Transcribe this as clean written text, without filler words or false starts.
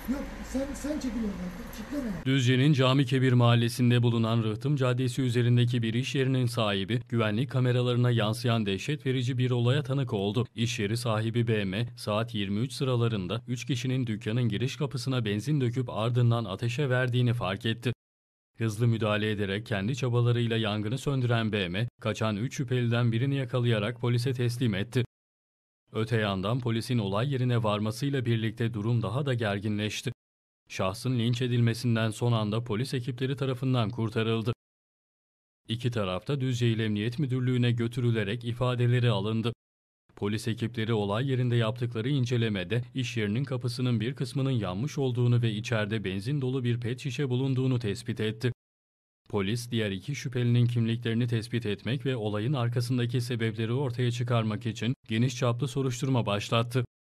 Yok sen çekil oradan. Kitleme. Düzce'nin Camikebir mahallesinde bulunan Rıhtım Caddesi üzerindeki bir iş yerinin sahibi, güvenlik kameralarına yansıyan dehşet verici bir olaya tanık oldu. İş yeri sahibi BM, saat 23 sıralarında 3 kişinin dükkanın giriş kapısına benzin döküp ardından ateşe verdiğini fark etti. Hızlı müdahale ederek kendi çabalarıyla yangını söndüren BM, kaçan 3 şüpheliden birini yakalayarak polise teslim etti. Öte yandan polisin olay yerine varmasıyla birlikte durum daha da gerginleşti. Şahsın linç edilmesinden son anda polis ekipleri tarafından kurtarıldı. İki taraf da Düzce İl Emniyet Müdürlüğü'ne götürülerek ifadeleri alındı. Polis ekipleri olay yerinde yaptıkları incelemede iş yerinin kapısının bir kısmının yanmış olduğunu ve içeride benzin dolu bir pet şişe bulunduğunu tespit etti. Polis diğer iki şüphelinin kimliklerini tespit etmek ve olayın arkasındaki sebepleri ortaya çıkarmak için geniş çaplı soruşturma başlattı.